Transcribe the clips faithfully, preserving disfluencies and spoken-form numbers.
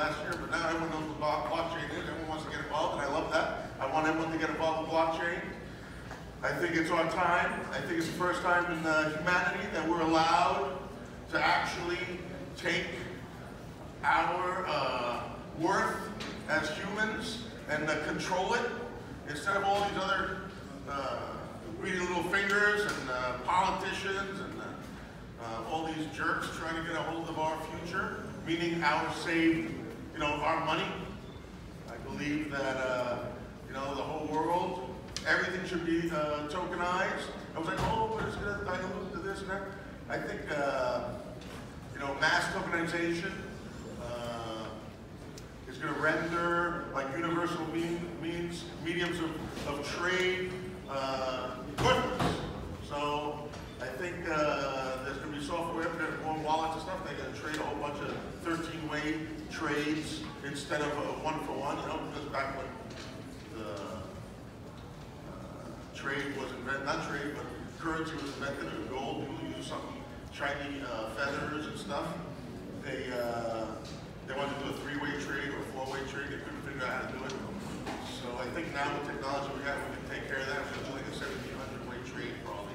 last year, but now everyone knows what blockchain is. Everyone wants to get involved, and I love that. I want everyone to get involved with blockchain. I think it's our time. I think it's the first time in uh, humanity that we're allowed to actually take our uh, worth as humans and uh, control it, instead of all these other uh, greedy little fingers and uh, politicians and uh, uh, all these jerks trying to get a hold of our future, meaning our saved, you know, our money. I believe that, uh, you know, the whole world, everything should be uh, tokenized. I was like, oh, but it's going to dilute to this and that. I think, uh, you know, mass tokenization uh, is going to render like universal mean, means, mediums of, of trade uh, worthless. So I think uh, there's going to be software, more wallets and stuff. They're going to trade a whole bunch of thirteen-way trades instead of a one-for-one. You know, because back when the uh, trade was invented, not trade, but currency was invented, or gold, people used some shiny uh, feathers and stuff. They uh, they wanted to do a three-way trade or a four-way trade. They couldn't figure out how to do it. So I think now with technology we have, we can take care of that. We're doing a seventeen hundred way trade probably.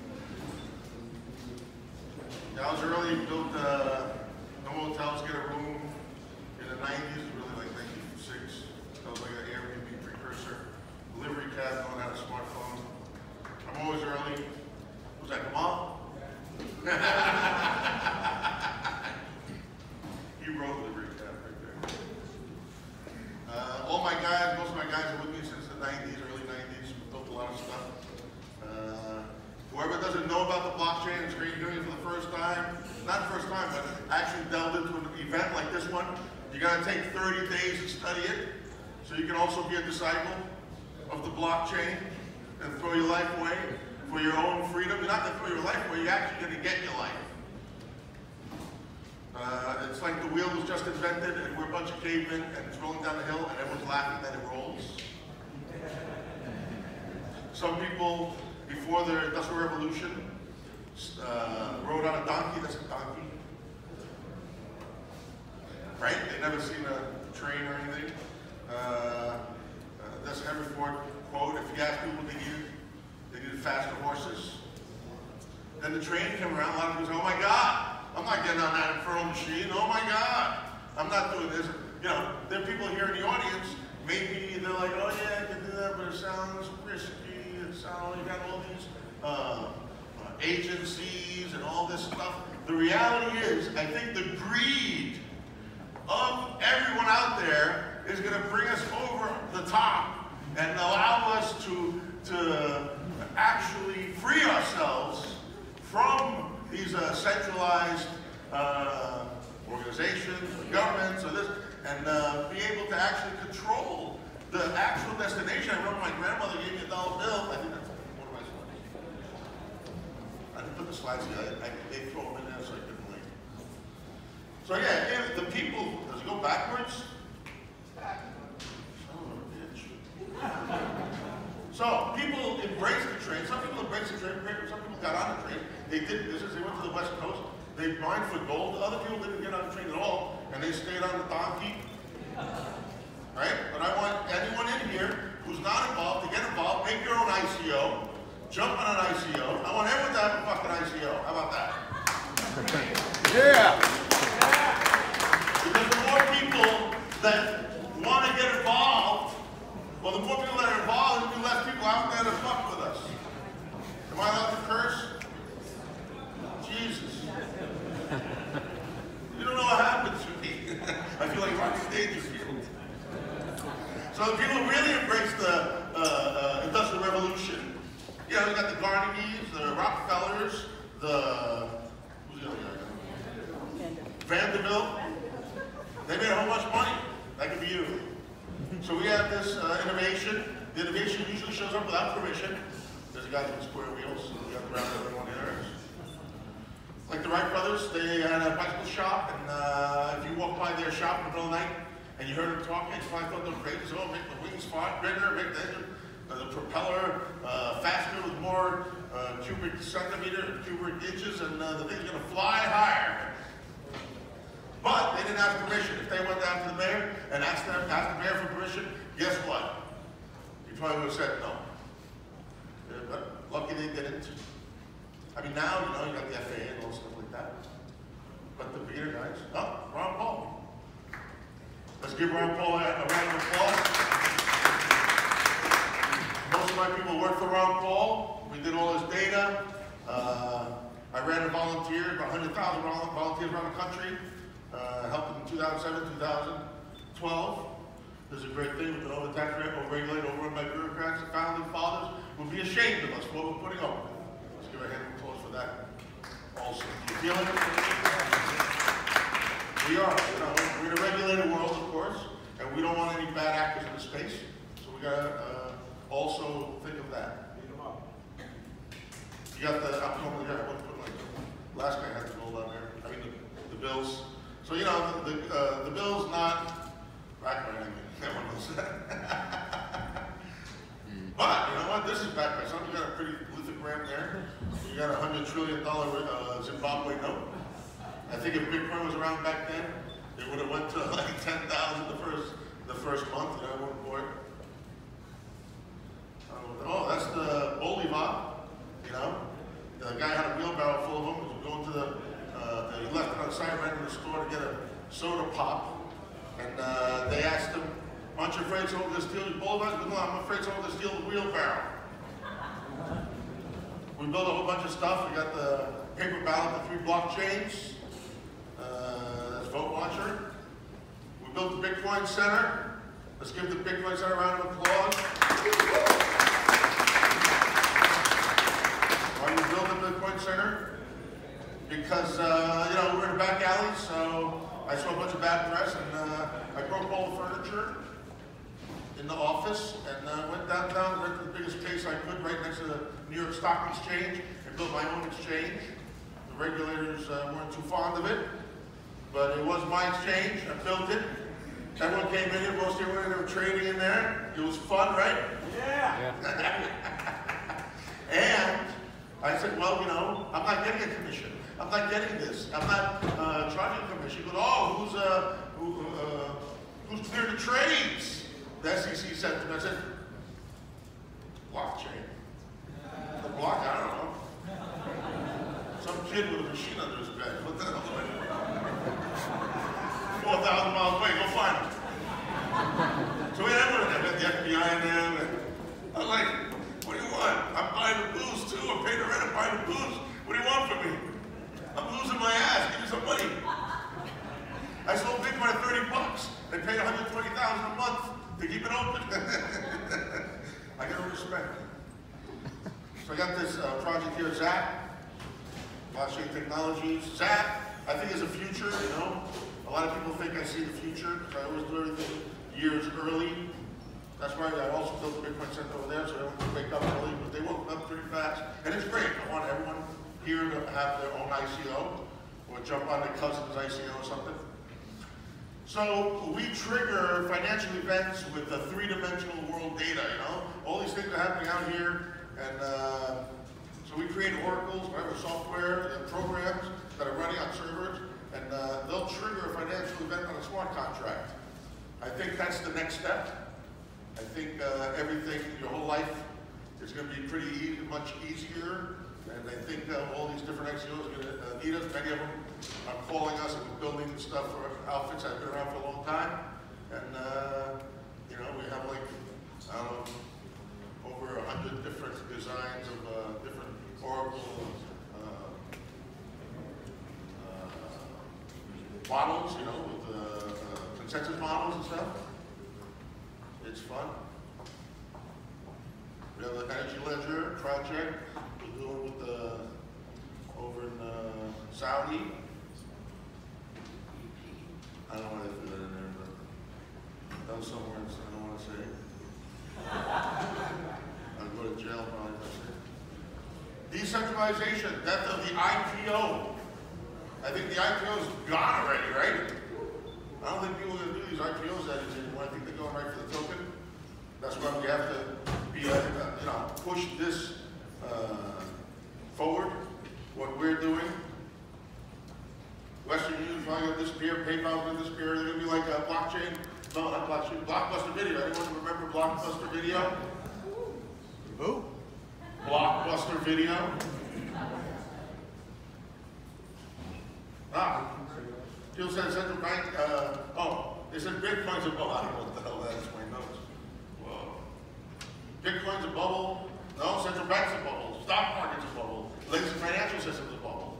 I was early, built uh, no hotels, get a room in the nineties, really like ninety-six. That was like an Airbnb precursor. Delivery cab, knowing how to smartphone. I'm always early. Was that Kamal? He wrote delivery cab right there. Uh, all my guys, most of my guys are with me since the nineties, early nineties. We built a lot of stuff. Uh, whoever doesn't know about the blockchain, it's great you're doing it for the first time. Not the first time, but actually delved into an event like this one. You gotta take thirty days to study it, so you can also be a disciple of the blockchain and throw your life away for your own freedom. You're not gonna throw your life away, you're actually gonna get your life. Uh, it's like the wheel was just invented and we're a bunch of cavemen and it's rolling down the hill and everyone's laughing that it rolls. Some people, before the Industrial Revolution, uh, rode on a donkey. That's a donkey. Right? They never seen a train or anything. Uh, uh, that's Henry Ford quote. If you ask people what they needed, they needed faster horses. Then the train came around, a lot of people say, oh my God, I'm not getting on that infernal machine. Oh my God, I'm not doing this. You know, there are people here in the audience, maybe they're like, oh yeah, I can do that, but it sounds risky. It sounds, you got all these uh, uh, agencies and all this stuff. The reality is, I think the greed of everyone out there is going to bring us over the top and allow us to, to actually free ourselves from these uh, centralized uh, organizations, or governments, or this, and uh, be able to actually control the actual destination. I remember my grandmother gave me a dollar bill. I think that's one of my slides. I didn't put the slides here. I, I, they throw them in there so I couldn't link. So yeah, yeah, the people, does it go backwards? Son of a bitch. So people embrace the train. Some people embrace the train. Some people got on the train. They did business. They went to the West Coast. They mined for gold. Other people didn't get on the train at all, and they stayed on the donkey. Right? But I want anyone in here who's not involved to get involved. Make your own I C O. Jump on an I C O. I want everyone to have a fucking I C O. How about that? Yeah. Because the more people that want to get involved, well, the more people that are involved, there'll be less people out there to fuck with us. Am I allowed to curse? Jesus. You don't know what happened to me. I feel like Rodney Dangerfield. So the people who really embrace the uh, uh, Industrial Revolution, you know, you got the Carnegies, the Rockefellers, the, who's the other guy? Vanderbilt. They made a whole bunch of money. That could be you. So we have this uh, innovation. The innovation usually shows up without permission. There's a guy with square wheels. We have to round everyone in there. Like the Wright brothers, they had a bicycle shop, and uh, if you walk by their shop in the middle of the night and you heard them talking, you probably thought they were crazy. So, oh, make the wings far bigger, make the engine, uh, the propeller uh, faster with more uh, cubic centimeter, cubic inches, and uh, the thing's going to fly higher. But they didn't ask permission. If they went down to the mayor and asked them, asked the mayor for permission, guess what? He probably would have said no. Yeah, but lucky they didn't. I mean, now, you know, you got the F A A and all stuff like that. But the beginner guys, oh, Ron Paul. Let's give Ron Paul a, a round of applause. Most of my people work for Ron Paul. We did all his data. Uh, I ran a volunteer, about one hundred thousand volunteers around the country. Uh, helped in two thousand seven, two thousand twelve. This is a great thing. We've been overtaxed, overregulated, overrun by bureaucrats. The founding fathers would be ashamed of us for what we're putting up with. Let's give a hand of applause for that also. Do you feel it? We are. You know, we're in a regulated world, of course, and we don't want any bad actors in the space. So we got to uh, also think of that. You got the, I'm going here, I want to put my, last guy had the gold on there. I mean, the, the bills. So, you know, the, the, uh, the bill's not backed by anything. Everyone knows that. But, you know what, this is backed by something. You got a pretty lithogram there. You got a hundred trillion dollar uh, Zimbabwe note. I think if Bitcoin was around back then, it would have went to like ten thousand the first, the first month, you know, one boy. Oh, that's the Bolivar. You know, the guy had a wheelbarrow full of them. He was going to the, uh, he left it on the side, ran to the store to get a soda pop. And uh, they asked him, aren't you afraid someone's going to steal your Bolivar? He said, no, I'm afraid someone's going to steal the wheelbarrow. We built a whole bunch of stuff. We got the paper ballot, the three blockchains. Uh, that's Vote Watcher. We built the Bitcoin Center. Let's give the Bitcoin Center a round of applause. Why we built the Bitcoin Center? Because, uh, you know, we're in a back alley, so I saw a bunch of bad press, and uh, I broke all the furniture in the office, and uh, went downtown, rented the biggest space I could right next to the New York Stock Exchange, and built my own exchange. The regulators uh, weren't too fond of it, but it was my exchange. I built it. Everyone came in here, most of you were trading in there. It was fun, right? Yeah. yeah. And I said, well, you know, I'm not getting a commission. I'm not getting this. I'm not uh, charging a commission. He goes, oh, who's, uh, who, uh, who's cleared the trades? The S E C said to me, I said, blockchain. The block, I don't know. Some kid with a machine under his bed. What the hell? four thousand miles away, go find him. So we had one of them, had the F B I in there. And I'm like, what do you want? I'm buying the booze too. I'm paying the rent, I'm buying the booze. What do you want from me? I'm losing my ass. Give me some money. I sold Bitcoin at thirty bucks. They paid one hundred twenty thousand dollars a month to keep it open. I got to respect. So I got this uh, project here, Zap, blockchain technologies. Zap, I think is a future, you know. A lot of people think I see the future, because I always do everything years early. That's why I also built the Bitcoin Center over there, so everyone can wake up early, but they woke up pretty fast. And it's great. I want everyone here to have their own I C O, or jump on their cousin's I C O or something. So we trigger financial events with the three-dimensional world data, you know? All these things are happening out here, and uh, so we create oracles, whatever software and programs that are running on servers, and uh, they'll trigger a financial event on a smart contract. I think that's the next step. I think uh, everything, your whole life, is going to be pretty easy, much easier. And I think uh, all these different I C Os are going to uh, need us. Many of them are calling us and we're building stuff for outfits that have been around for a long time. And, uh, you know, we have like, I don't know, over a hundred different designs of uh, different Oracle uh, uh, models, you know, with uh, uh, consensus models and stuff. It's fun. We have the Energy Ledger project. Doing with the over in uh, Saudi. I don't want to do that in there, but that was somewhere else I don't want to say. I'll go to jail probably if I say. Decentralization, death of the I P O. I think the I P O is gone already, right? I don't think people are going to do these I P Os that anymore. I think they're going right for the token. That's why we have to be, uh, you know, push this. Uh, forward, what we're doing. Western Union is probably going to disappear, PayPal going to disappear. They're going to be like a blockchain. No, not blockchain. Blockbuster Video. Anyone remember Blockbuster Video? Who? Blockbuster Video. Ah. People said central bank. Uh, oh, they said Bitcoin's a bubble. I don't know what the hell that is. My notes. Whoa. Bitcoin's a bubble. No, central bank's a bubble. Stock market's a bubble. Legacy financial system's a bubble.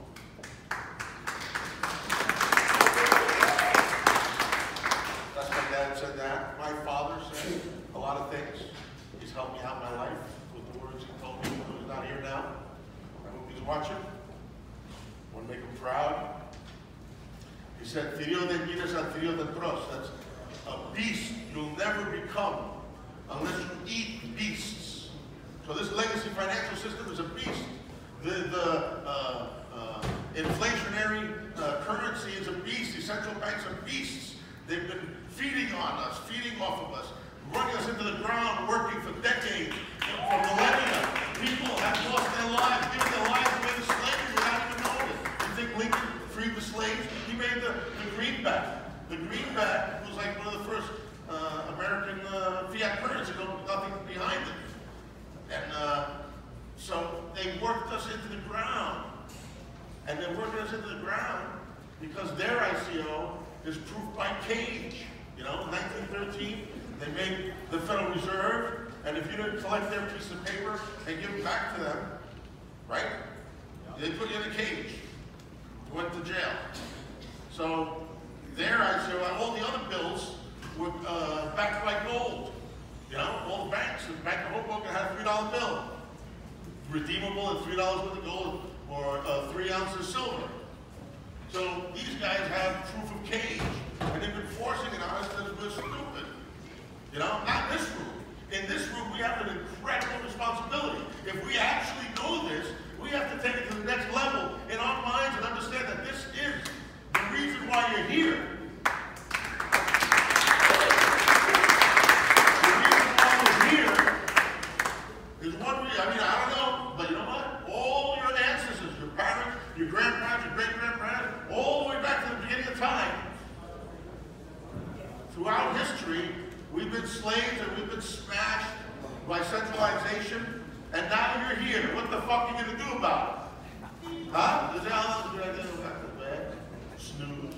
That's my dad said that. My father said a lot of things. He's helped me out in my life with the words he told me when he's not here now. I hope he's watching. I want to make him proud. He said, "Filho de minas and filho de tros." That's a beast you'll never become unless you eat beasts. So this legacy financial system is a beast. The, the uh, uh, inflationary uh, currency is a beast. The central banks are beasts. They've been feeding on us, feeding off of us, running us into the ground, working for decades, for millennia. People have lost their lives, given their lives away to slavery without even knowing it. You think Lincoln freed the slaves? He made the, the greenback. The greenback was like one of the first uh, American uh, fiat currency, no, nothing behind it. And uh, so they worked us into the ground. And they're working us into the ground because their I C O is proof by cage. You know, in nineteen thirteen, they made the Federal Reserve, and if you didn't collect their piece of paper and give it back to them, right, they put you in a cage. You went to jail. So their I C O, all the other bills were uh, backed by gold. You know, all the banks, the Bank of Hoboken had a three dollar bill, redeemable at three dollars worth of gold or uh, three ounces of silver. So these guys have proof of cage, and they've been forcing it on us because we're stupid. You know, not in this room. In this room, we have an incredible responsibility. If we actually know this, we have to take it to the next level in our minds and understand that this is the reason why you're here. The reason why we're here is one reason. I mean, I don't know, but you know what? All your ancestors, your parents, your grandparents, your great-grandparents, all the way back to the beginning of time, throughout history, we've been slaves and we've been smashed by centralization, and now you're here. What the fuck are you going to do about it? Huh? Is that how good idea to go back to bed? Snooze.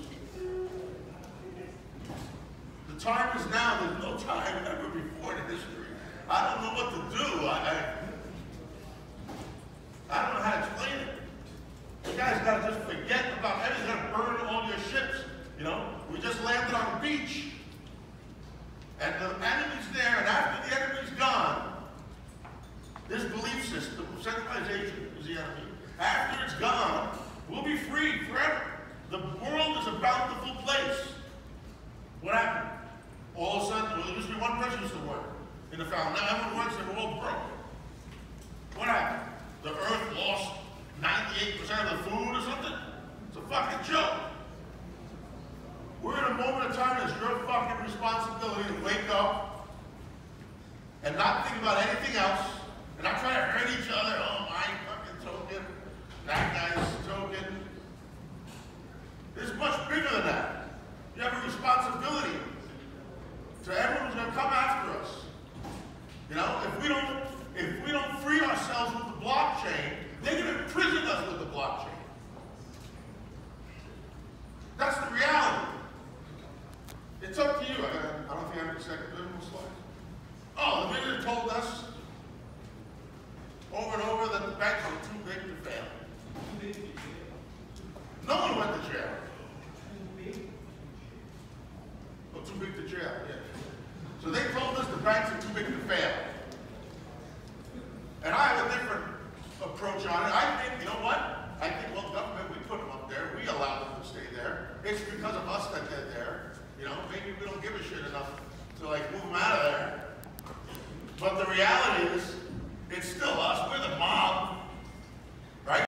The time is now. There's no time ever before in history. I don't know what to do. I, I, I don't know how to explain it. You guys got to just forget about everything. You got to burn all your ships. You know, we just landed on the beach. And the enemy's there, and after the enemy's gone, this belief system of centralization is the enemy. After it's gone, we'll be free forever. The world is a bountiful place. What happened? All of a sudden, well, there used to be one person used to work in the family. Now everyone works, they were all broke. What happened? The earth lost ninety-eight percent of the food or something? It's a fucking joke. We're in a moment of time that's your fucking responsibility to wake up and not think about anything else and not try to hurt each other. Oh, my fucking token. That guy's token. It's much bigger than that. You have a responsibility to everyone who's going to come after us. You know, if we don't, if we don't free ourselves with the blockchain, they're going to imprison us with the blockchain. That's the reality. It's up to you. I, I don't think I have a second visual slide. Oh, the minister told us over and over that the banks are too big to fail. Too big to jail. No one went to jail. Too big? Oh, too big to jail, yeah. So they told us the banks are too big to fail. And I have a different approach on it. I think, you know what? I think, well, government, we put them up there. We allow them to stay there. It's because of us that they're there. You know, maybe we don't give a shit enough to like move them out of there. But the reality is, it's still us. We're the mob.